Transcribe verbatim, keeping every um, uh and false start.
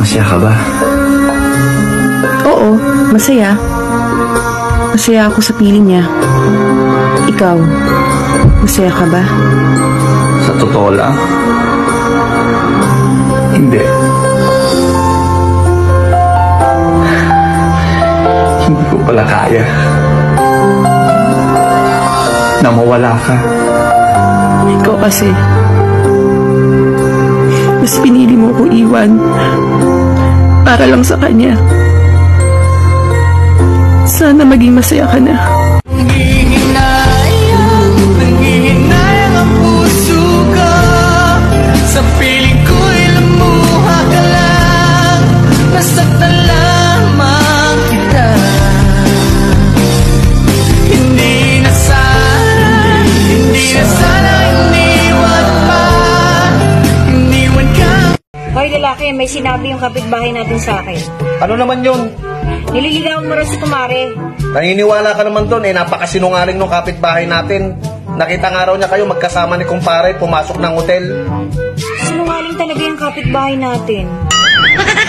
Masaya ka ba? Oo, masaya. Masaya ako sa piling niya. Ikaw, masaya ka ba? Sa totoo lang? Hindi. Hindi ko pala kaya na mawala ka. Ikaw kasi, mas pinili mo ko iwan para lang sa kanya. Sana maging masaya ka na. Nangihinayang, nangihinayang ang puso ko. Sa piling ko'y lumuha ka lang. Nasaktan lamang kita. Hindi na sana, hindi na sana iniwan pa. Iniwan ka. Hoy lalaki, may sinabi yung kapitbahay natin sa akin. Ano naman yun? Nililigawan mo rin si kumare. Naniniwala ka naman doon, eh napakasinungaling ng kapitbahay natin. Nakita nga raw niya kayo magkasama ni kumpare, pumasok ng hotel. Sinungaling talaga yung kapitbahay natin.